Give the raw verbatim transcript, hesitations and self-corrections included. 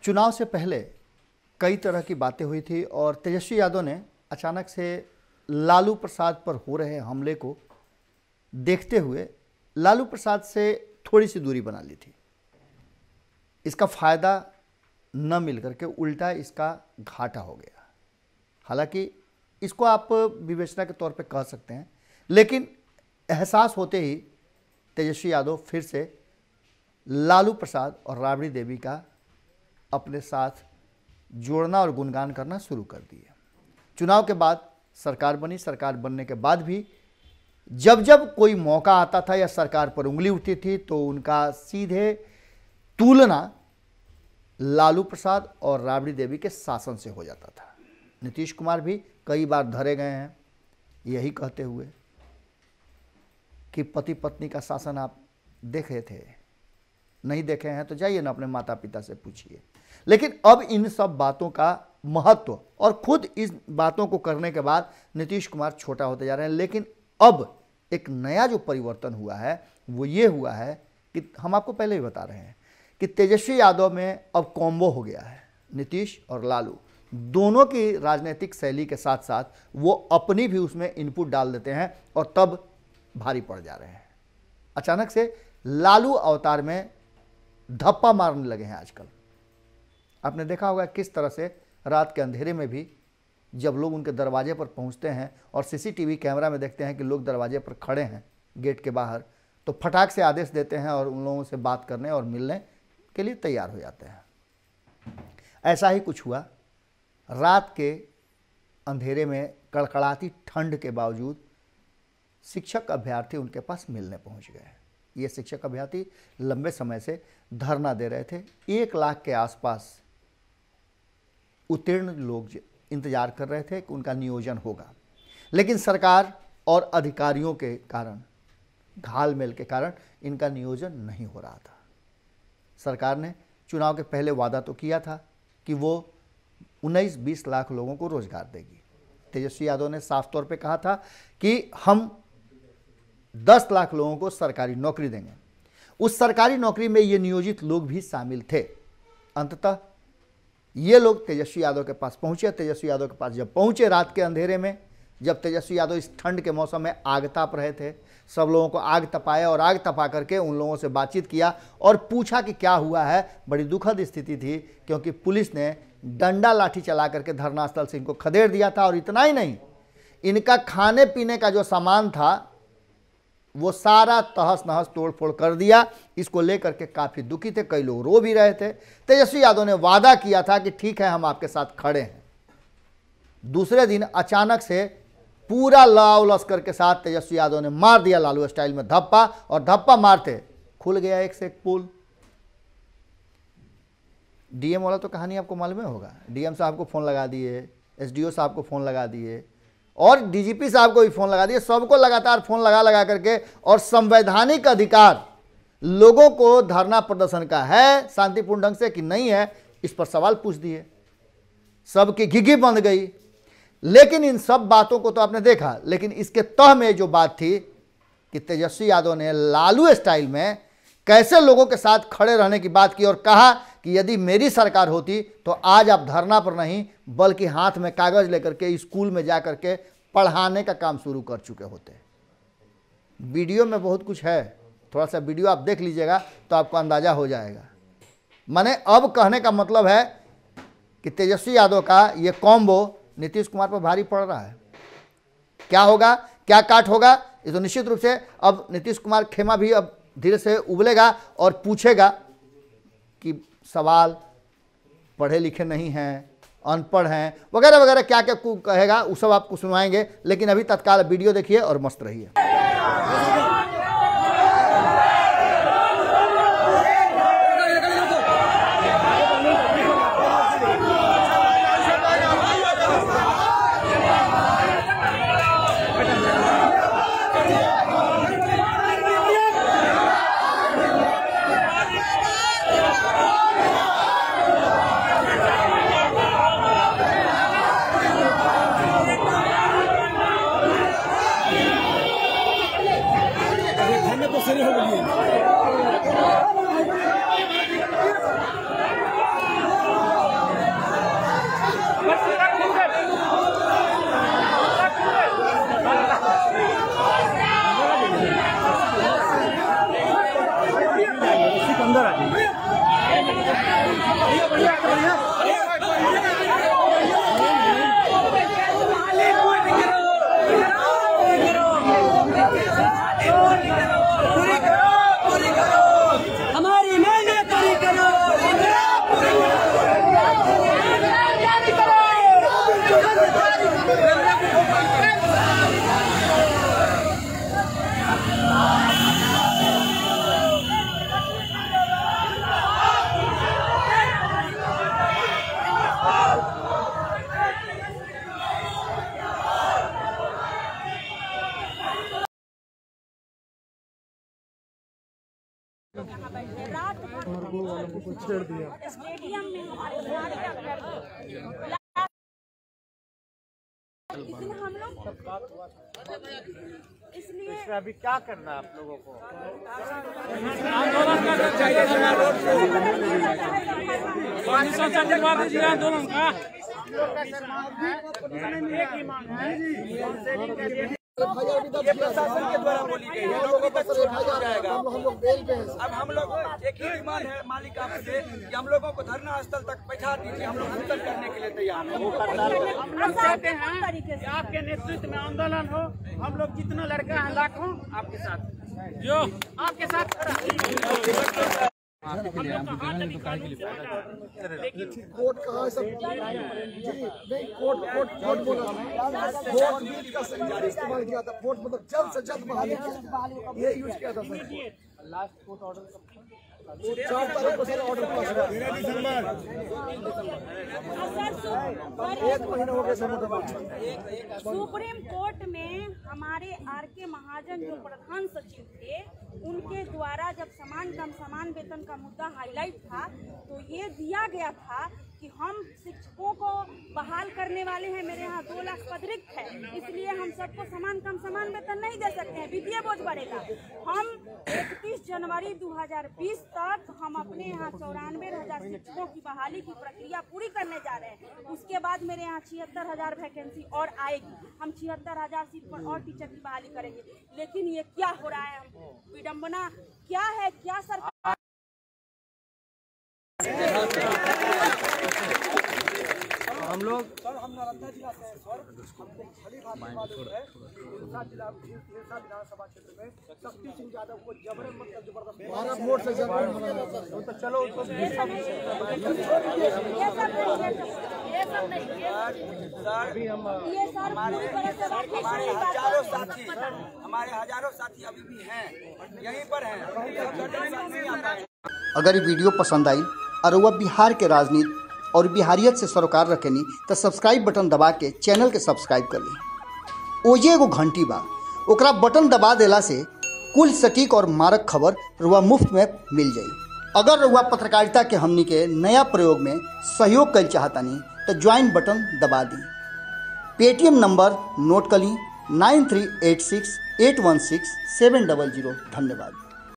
चुनाव से पहले कई तरह की बातें हुई थी और तेजस्वी यादव ने अचानक से लालू प्रसाद पर हो रहे हमले को देखते हुए लालू प्रसाद से थोड़ी सी दूरी बना ली थी। इसका फायदा न मिल करके उल्टा इसका घाटा हो गया। हालांकि इसको आप विवेचना के तौर पे कह सकते हैं, लेकिन एहसास होते ही तेजस्वी यादव फिर से लालू प्रसाद और राबड़ी देवी का अपने साथ जोड़ना और गुणगान करना शुरू कर दिए। चुनाव के बाद सरकार बनी। सरकार बनने के बाद भी जब जब कोई मौका आता था या सरकार पर उंगली उठती थी तो उनका सीधे तुलना लालू प्रसाद और राबड़ी देवी के शासन से हो जाता था। नीतीश कुमार भी कई बार धरे गए हैं यही कहते हुए कि पति पत्नी का शासन आप देखे थे, नहीं देखे हैं तो जाइए ना अपने माता पिता से पूछिए। लेकिन अब इन सब बातों का महत्व और खुद इस बातों को करने के बाद नीतीश कुमार छोटा होते जा रहे हैं। लेकिन अब एक नया जो परिवर्तन हुआ है वो ये हुआ है कि हम आपको पहले ही बता रहे हैं कि तेजस्वी यादव में अब कॉम्बो हो गया है। नीतीश और लालू दोनों की राजनीतिक शैली के साथ साथ वो अपनी भी उसमें इनपुट डाल देते हैं और तब भारी पड़ जा रहे हैं। अचानक से लालू अवतार में धप्पा मारने लगे हैं आजकल। आपने देखा होगा किस तरह से रात के अंधेरे में भी जब लोग उनके दरवाजे पर पहुंचते हैं और सीसीटीवी कैमरा में देखते हैं कि लोग दरवाजे पर खड़े हैं गेट के बाहर, तो फटाक से आदेश देते हैं और उन लोगों से बात करने और मिलने के लिए तैयार हो जाते हैं। ऐसा ही कुछ हुआ। रात के अंधेरे में कड़कड़ाती ठंड के बावजूद शिक्षक अभ्यर्थी उनके पास मिलने पहुंच गए। ये शिक्षक अभ्यर्थी लंबे समय से धरना दे रहे थे। एक लाख के आसपास उत्तीर्ण लोग इंतजार कर रहे थे कि उनका नियोजन होगा, लेकिन सरकार और अधिकारियों के कारण, घालमेल के कारण इनका नियोजन नहीं हो रहा था। सरकार ने चुनाव के पहले वादा तो किया था कि वो उन्नीस बीस लाख लोगों को रोजगार देगी। तेजस्वी यादव ने साफ तौर पे कहा था कि हम दस लाख लोगों को सरकारी नौकरी देंगे। उस सरकारी नौकरी में ये नियोजित लोग भी शामिल थे। अंततः ये लोग तेजस्वी यादव के पास पहुंचे। तेजस्वी यादव के पास जब पहुंचे रात के अंधेरे में, जब तेजस्वी यादव इस ठंड के मौसम में आग ताप रहे थे, सब लोगों को आग तपाया और आग तपा करके उन लोगों से बातचीत किया और पूछा कि क्या हुआ है। बड़ी दुखद स्थिति थी क्योंकि पुलिस ने डंडा लाठी चला करके धरनास्थल से इनको खदेड़ दिया था। और इतना ही नहीं, इनका खाने पीने का जो सामान था वो सारा तहस नहस तोड़ फोड़ कर दिया। इसको लेकर के काफ़ी दुखी थे, कई लोग रो भी रहे थे। तेजस्वी यादव ने वादा किया था कि ठीक है हम आपके साथ खड़े हैं। दूसरे दिन अचानक से पूरा लाव लश्कर के साथ तेजस्वी यादव ने मार दिया लालू स्टाइल में धप्पा, और धप्पा मारते खुल गया एक से एक पुल। डीएम वाला तो कहानी आपको मालूम होगा। डीएम साहब को फ़ोन लगा दिए, एसडीओ साहब को फ़ोन लगा दिए और डीजीपी साहब को भी फ़ोन लगा दिए। सबको लगातार फ़ोन लगा लगा करके, और संवैधानिक अधिकार लोगों को धरना प्रदर्शन का है शांतिपूर्ण ढंग से कि नहीं है, इस पर सवाल पूछ दिए। सबकी घिघी बंध गई। लेकिन इन सब बातों को तो आपने देखा, लेकिन इसके तह में जो बात थी कि तेजस्वी यादव ने लालू स्टाइल में कैसे लोगों के साथ खड़े रहने की बात की और कहा कि यदि मेरी सरकार होती तो आज आप धरना पर नहीं बल्कि हाथ में कागज लेकर के स्कूल में जा करके पढ़ाने का काम शुरू कर चुके होते। वीडियो में बहुत कुछ है, थोड़ा सा वीडियो आप देख लीजिएगा तो आपको अंदाजा हो जाएगा। माने अब कहने का मतलब है कि तेजस्वी यादव का ये कॉम्बो नीतीश कुमार पर भारी पड़ रहा है। क्या होगा, क्या काट होगा, ये तो निश्चित रूप से अब नीतीश कुमार खेमा भी अब धीरे से उबलेगा और पूछेगा कि सवाल पढ़े लिखे नहीं हैं, अनपढ़ हैं, वगैरह वगैरह क्या क्या कहेगा, वो सब आपको सुनवाएंगे। लेकिन अभी तत्काल वीडियो देखिए और मस्त रहिए। रात भर छेड़ दिया स्टेडियम में हमारे खिलाड़ी इसलिए हम लोग इसलिए अभी क्या करना है आप लोगों को? आंदोलन का एक ही मांग है, ये प्रशासन के द्वारा बोली गई है, लोगों तक पहुंचाया जाएगा। अब हम लोग एक ही डिमांड है मालिक आपसे कि हम लोगों को धरना स्थल तक पहुंचा दीजिए, हम लोग आंदोलन करने के लिए तैयार हैं। हम चाहते हैं कि आपके नेतृत्व में आंदोलन हो, हम लोग जितना लड़का है लाखों आपके साथ, जो आपके साथ खड़ा। कोर्ट कहा है सब नहीं, कोर्ट कोर्ट कोर्ट बोला कोर्ट यूज का इस्तेमाल किया था, कोर्ट मतलब जल्द से जल्द बहाली किया, ये यूज किया था सर। लास्ट कोर्ट ऑर्डर चार तारीख को सर ऑर्डर पास हुआ, एक महीना हो गया सर। सुप्रीम कोर्ट में हमारे आर के महाजन जो प्रधान सचिव थे, उनके द्वारा जब समान कम समान वेतन का मुद्दा हाईलाइट था तो ये दिया गया था कि हम शिक्षकों को बहाल करने वाले हैं, मेरे यहाँ दो लाख पद रिक्त है, इसलिए हम सबको समान कम समान वेतन नहीं दे सकते हैं, वित्तीय बोझ बढ़ेगा। हम इकतीस जनवरी दो हज़ार बीस तक हम अपने यहाँ चौरानवे हजार शिक्षकों की बहाली की प्रक्रिया पूरी करने जा रहे हैं। उसके बाद मेरे यहाँ छिहत्तर हजार वैकेंसी और आएगी, हम छिहत्तर हजार सीट पर और टीचर की बहाली करेंगे। लेकिन ये क्या हो रहा है, विडम्बना क्या है, क्या सरकार हम लोग सर हम नालंदा जिला से हैं सर, हमको भली भांति मालूम है सिरसा जिला सिरसा विधानसभा क्षेत्र में शक्ति सिंह यादव को जबरन मतलब जबरदस्त बारह वोट से जबरन, तो चलो उसको ये सब नहीं, ये सब नहीं, सर भी हम ये सर पूरी तरह से हमारे हजारों साथी हमारे हजारों साथी अभी भी हैं, यहीं पर हैं। अगर ये वीडियो पसंद आई और वह बिहार के राजनीति और बिहारियत से सरोकार रखेनी तो सब्सक्राइब बटन दबा के चैनल के सब्सक्राइब कर ली। ओजे एगो घंटी बा, ओकरा बटन दबा देला से कुल सटीक और मारक खबर रुआ मुफ्त में मिल जाई। अगर रुआ पत्रकारिता के हमनी के नया प्रयोग में सहयोग कर चाहतानी तो ज्वाइन बटन दबा दी। पेटीएम नंबर नोट कर ली nine three eight six eight one six seven double zero. धन्यवाद।